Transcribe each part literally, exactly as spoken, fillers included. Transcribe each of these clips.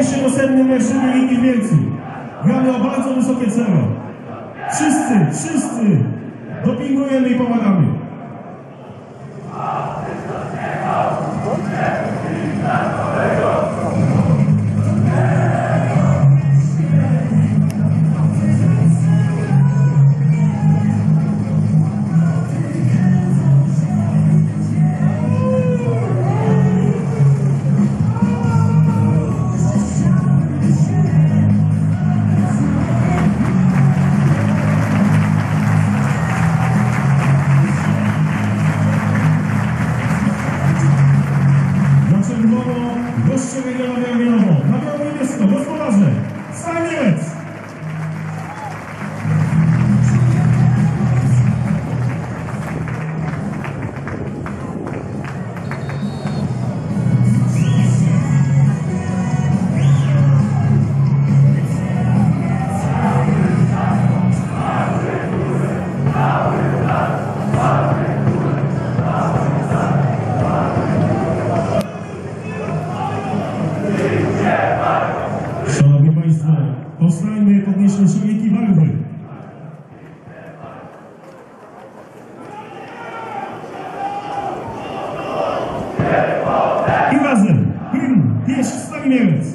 Jeszcze następny mecz Ligi w Mielcu. Gramy o bardzo wysokie cele. Wszyscy, wszyscy dopingujemy i pomagamy. Goście Regiona Białowieżowo, na biało niebiesko, gospodarze, Stal Mielec! Powstańmy, podnieśmy szyjki barwy. I razem, hymn, pieśń Stali Mielec.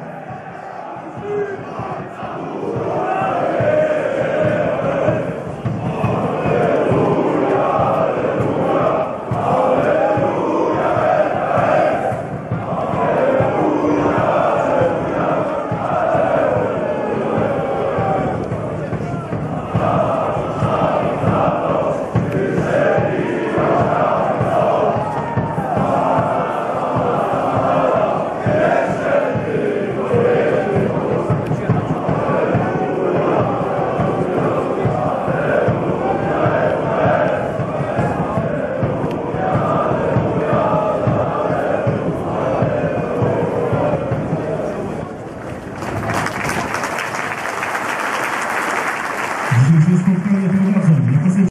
Dzisiejsze spotkanie prowadzą jako sędzia.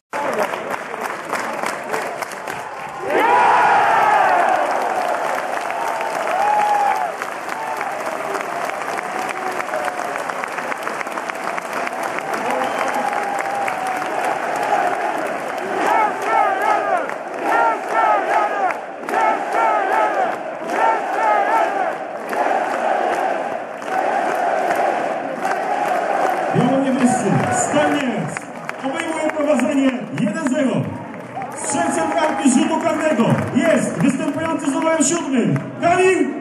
Biało-niebiescy, Stal Mielec obejmuje prowadzenie jeden zero. Strzelcem bramki rzutu karnego jest występujący z numerem siódmym Kamil